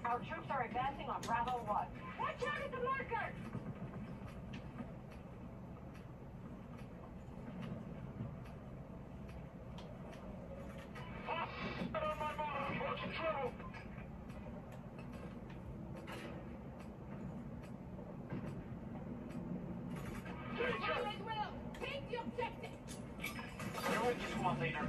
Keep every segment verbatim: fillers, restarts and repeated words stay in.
Our troops are advancing on Bravo one. Watch out at the marker! Get on my model! Watch the trouble! Pilot Will, take the objective! You're with you, squad leader.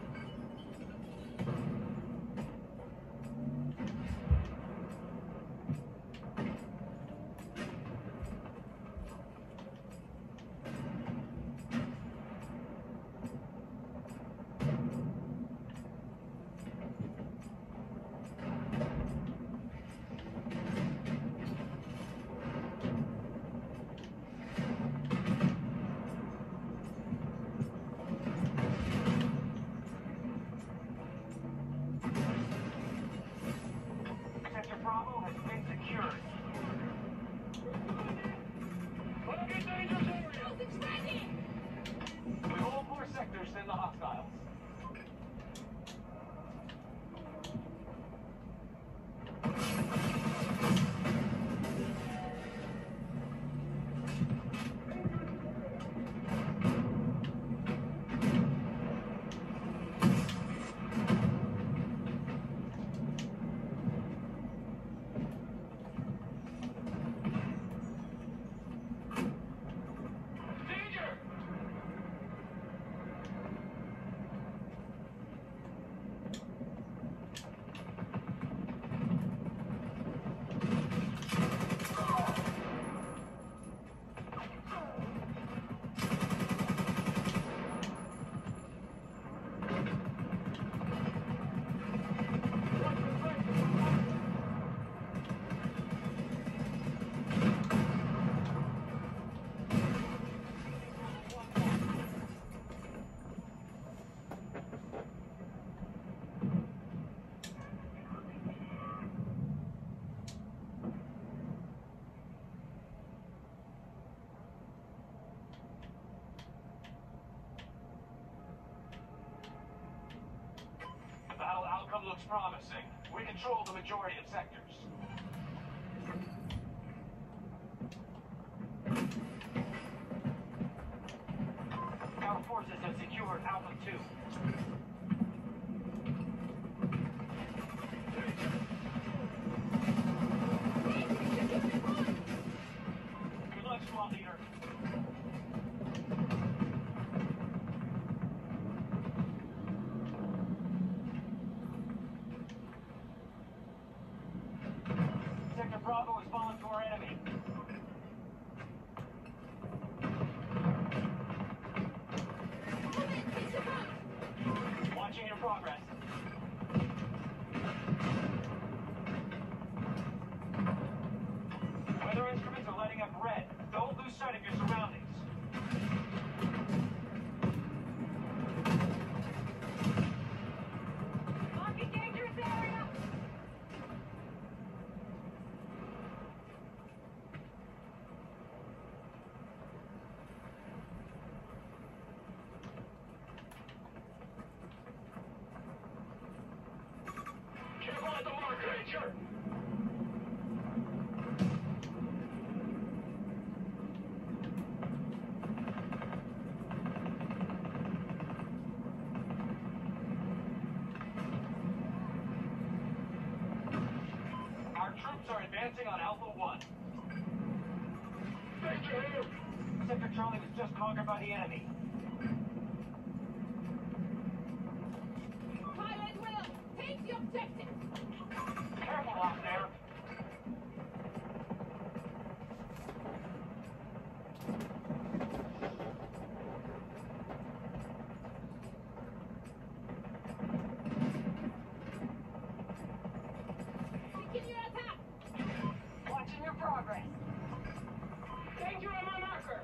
Sector Bravo has been secured. Target dangerous area! It's ready! We hold more sectors than the hostiles. The battle outcome looks promising. We control the majority of sectors. Our forces have secured Alpha two. Good luck, squad leader. Sector Bravo has fallen to our enemy. Watching your progress. Weather instruments are lighting up red. Don't lose sight of your surroundings. Marking dangerous area! Careful at the mark, Ranger! Our troops are advancing on Alpha one. Danger here! Sector Charlie was just conquered by the enemy. Pilot Will, take the objective! Careful out there! Begin your attack! Watching your progress. Danger on my marker!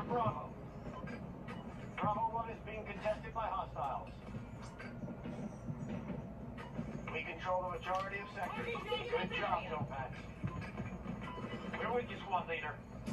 Bravo. Bravo one is being contested by hostiles. We control the majority of sectors. Good job, Topaz. We're with you, squad leader.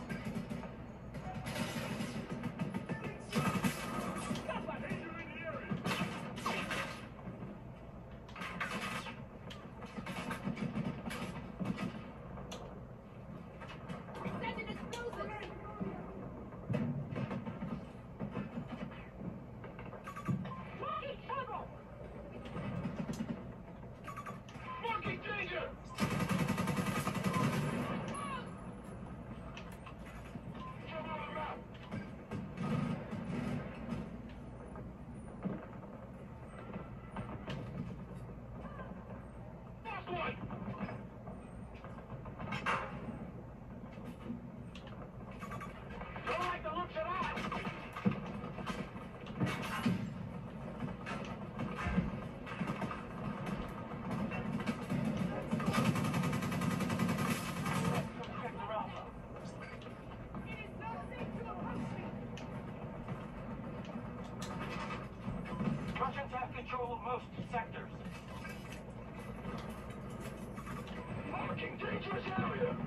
Russians have control of most sectors. Marking dangerous area.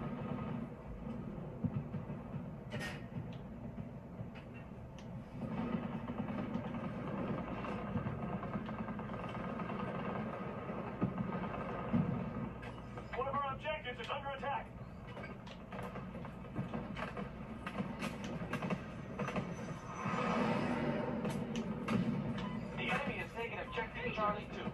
One of our objectives is under attack. Objective Charlie two.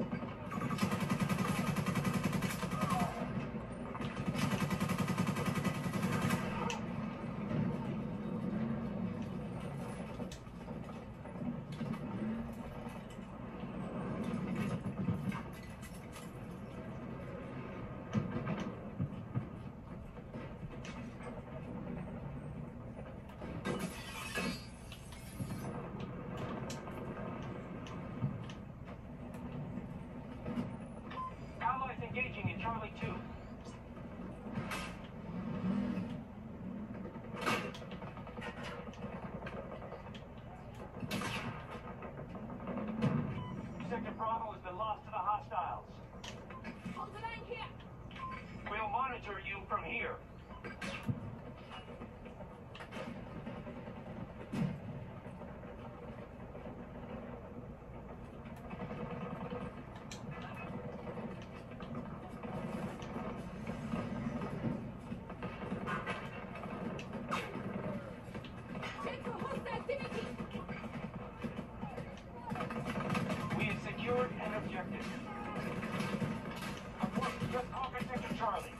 Engaging in Charlie two. Sector Bravo has been lost to the hostiles. Hold the line here. We'll monitor you from here. An objective. Of course, just conquered Sector Charlie.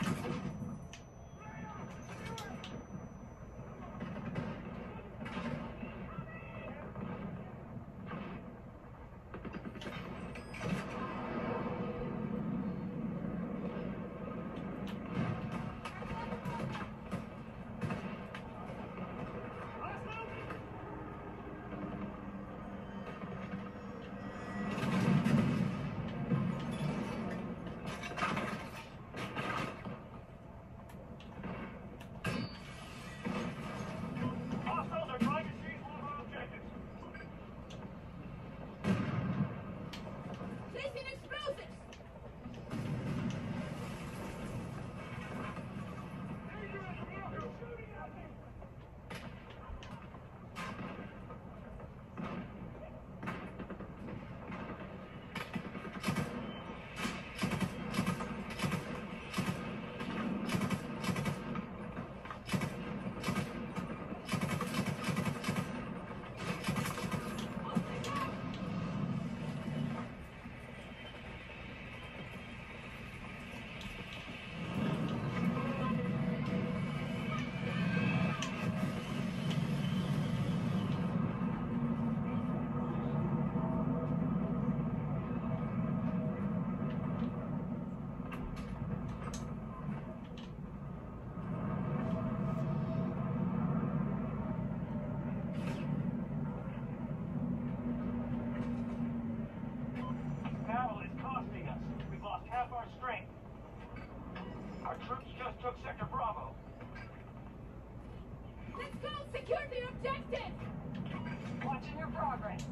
Our troops just took Sector Bravo. Let's go! Secure the objective! Watching your progress.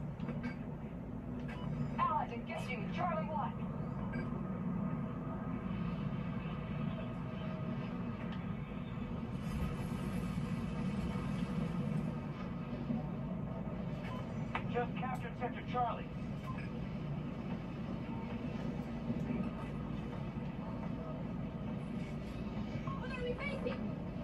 Allies engaging Charlie one. Just captured Sector Charlie. What are we facing?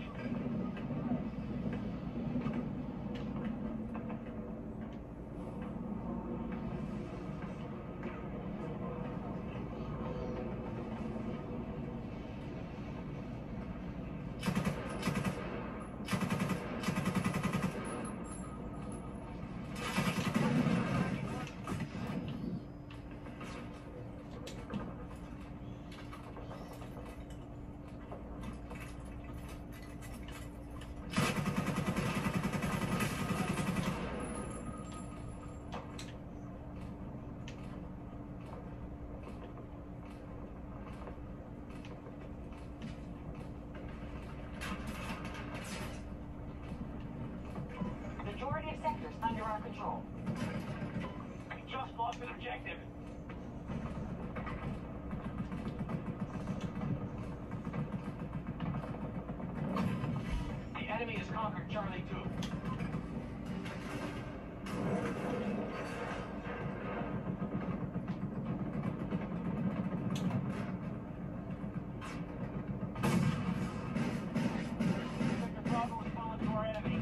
Majority of sectors under our control. We just lost an objective. The enemy has conquered Charlie two. Sector Bravo has fallen to our enemy.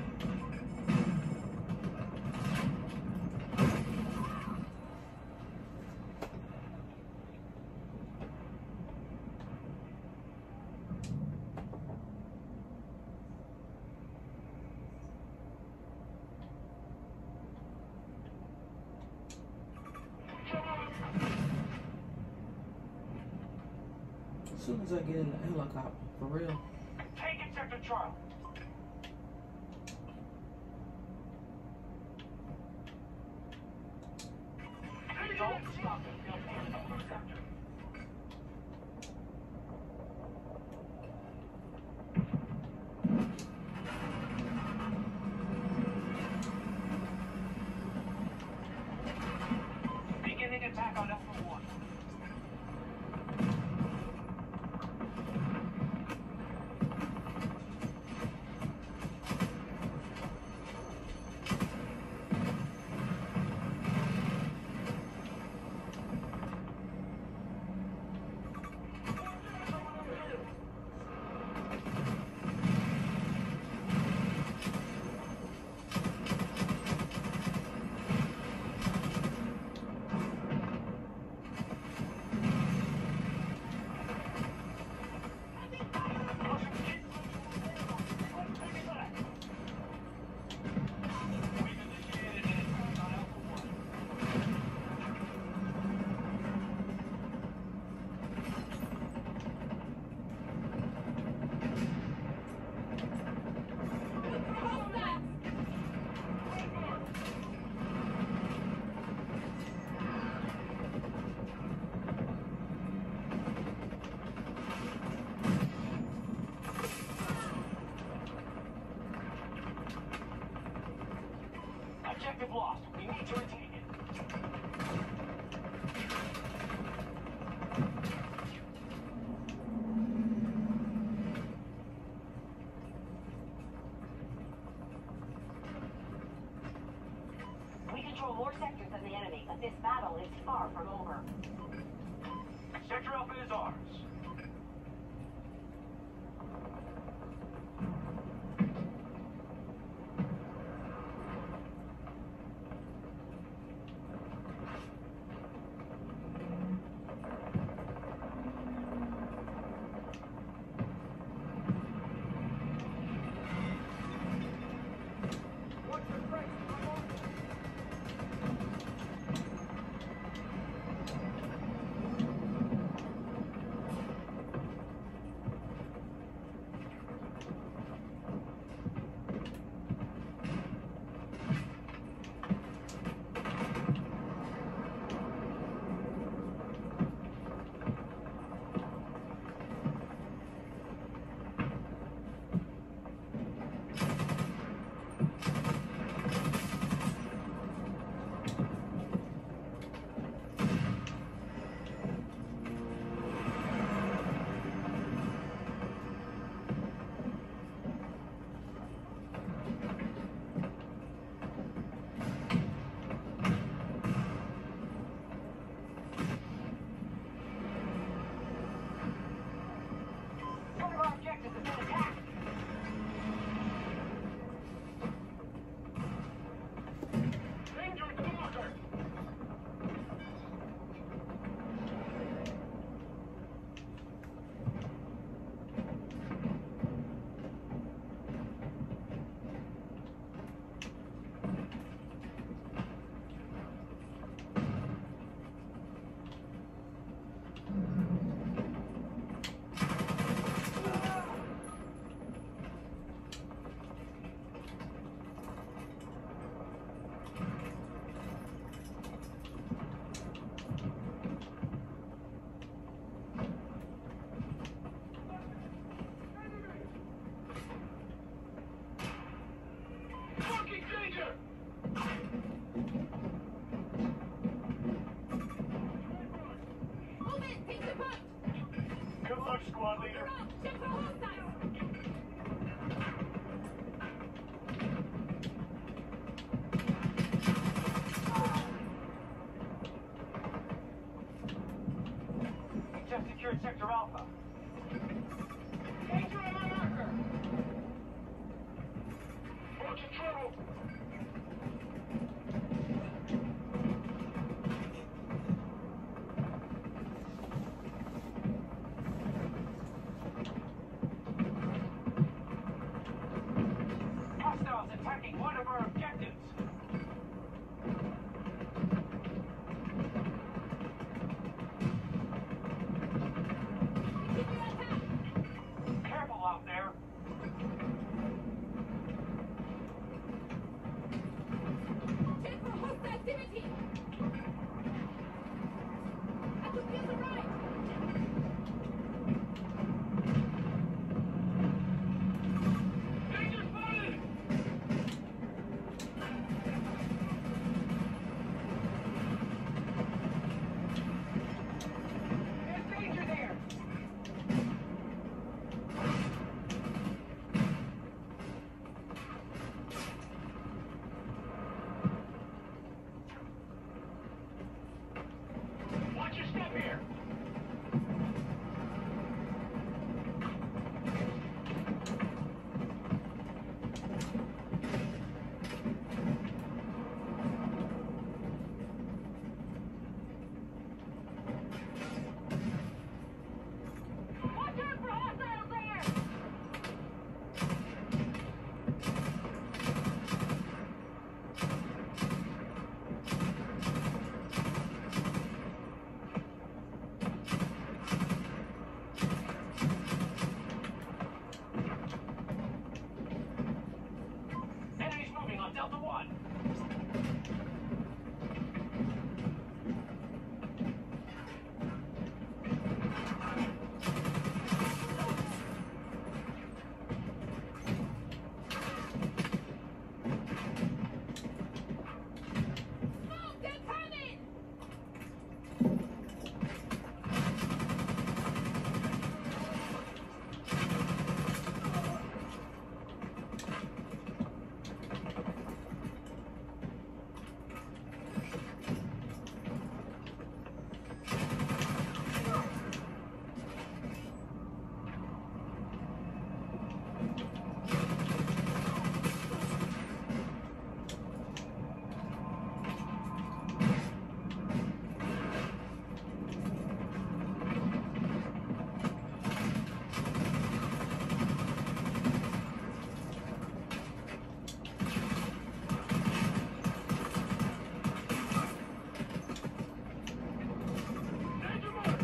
As soon as I get in the helicopter, for real. Take it, Sector Charlie. Don't stop it. They'll take another sector. Beginning attack on Alpha one. Objective lost. We need to retake it. We control more sectors than the enemy, but this battle is far from over. Sector Alpha is ours. Alpha. Danger on my marker. Watch your trouble. Hostiles attacking one of our objectives. Careful out there. Check for hostile activity. I could feel the right. Danger spotted! There's danger there! Watch your step here! Watch out for hostiles there. Enemies moving on Delta One. Smoke, they're coming. Danger mark!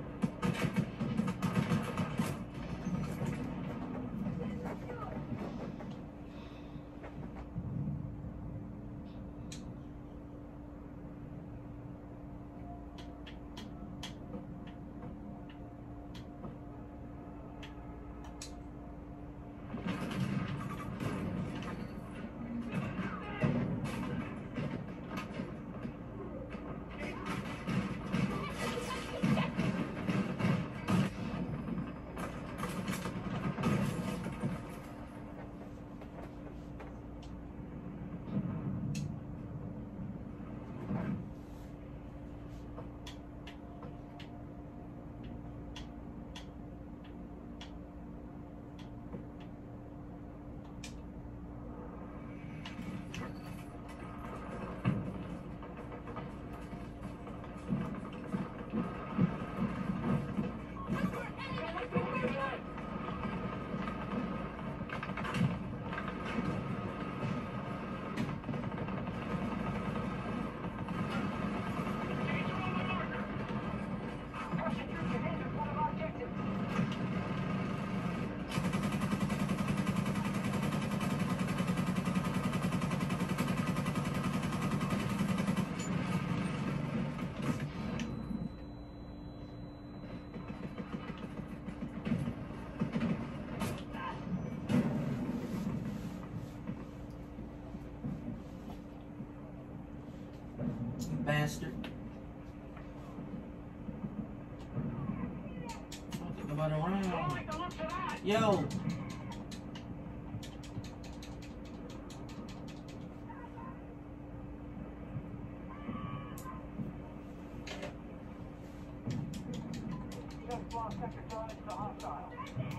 Danger on my marker! Russian troops have entered one of our objectives. You bastard. Don't think about it Don't around. like the looks of that! Yo! Just fly lost Sector Charlie to the hostile.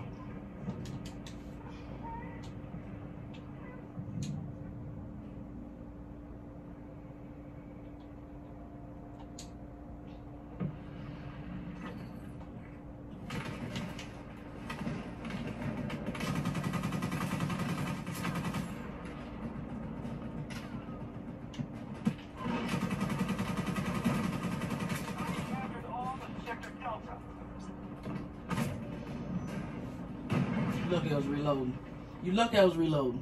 You lucky I was reloading. You lucky I was reloading.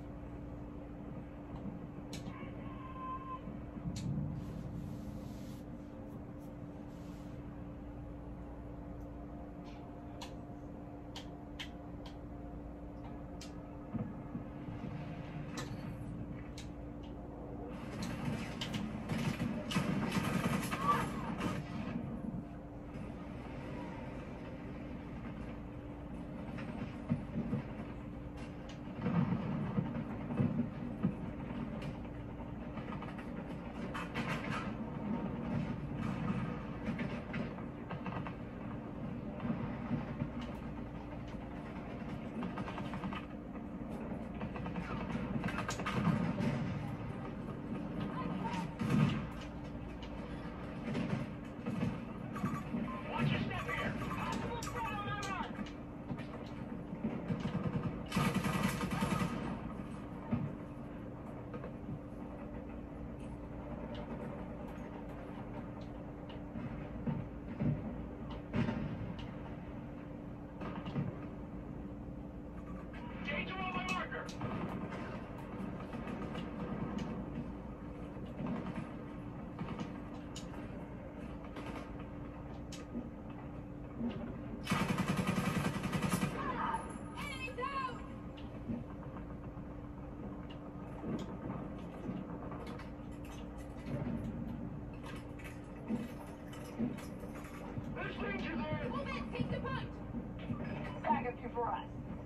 For us.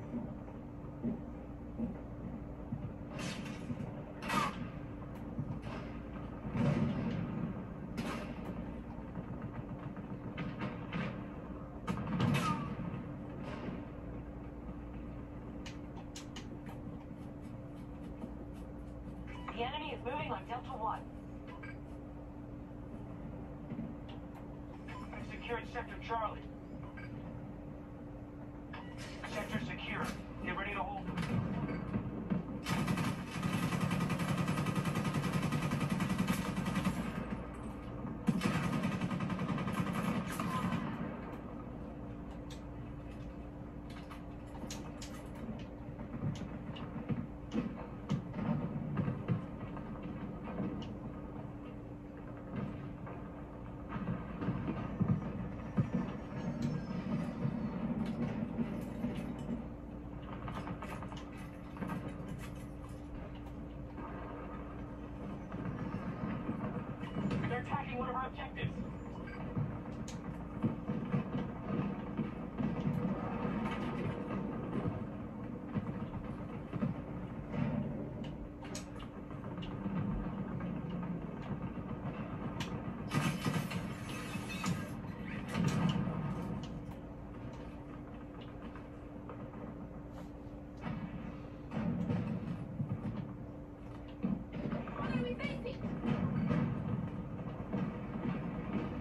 The enemy is moving on Delta One. I've secured Sector Charlie. Sector secure. Get ready to hold them. They're attacking one of our objectives. What are we facing?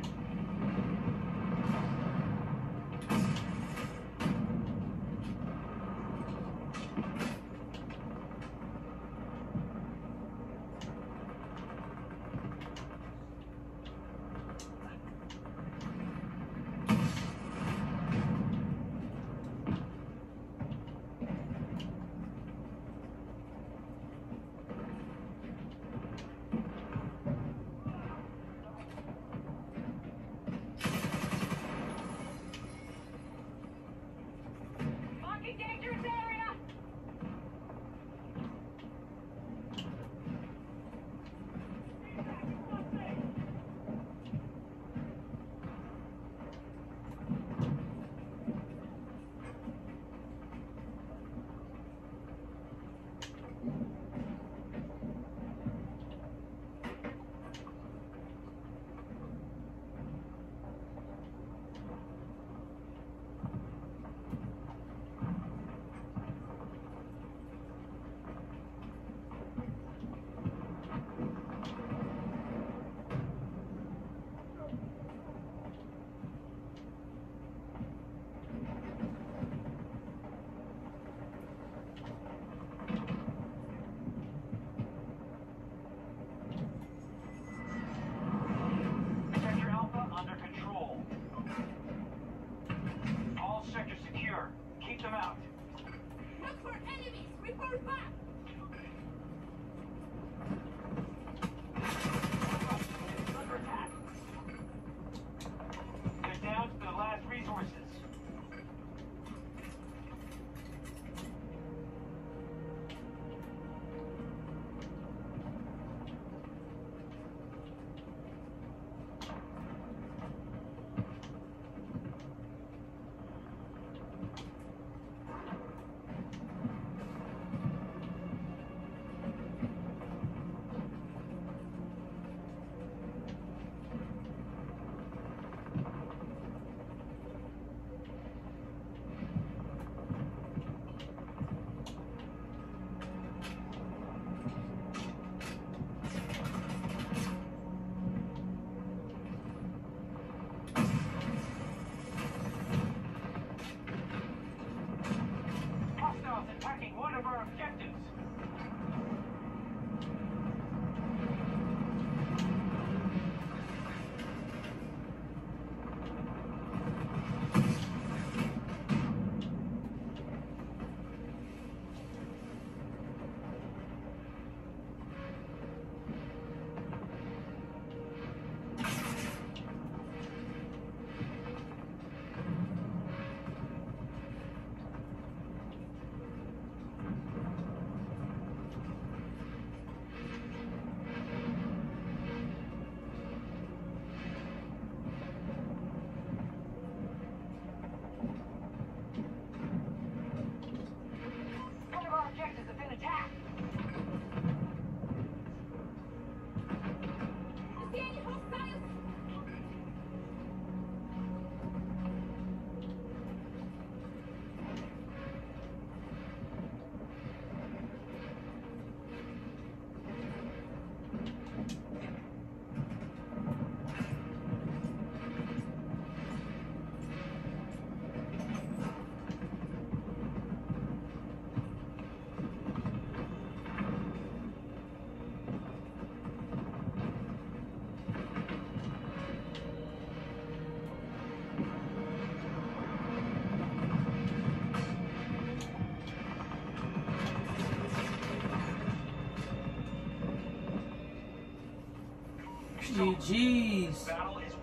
Please don't. G G's. Battle is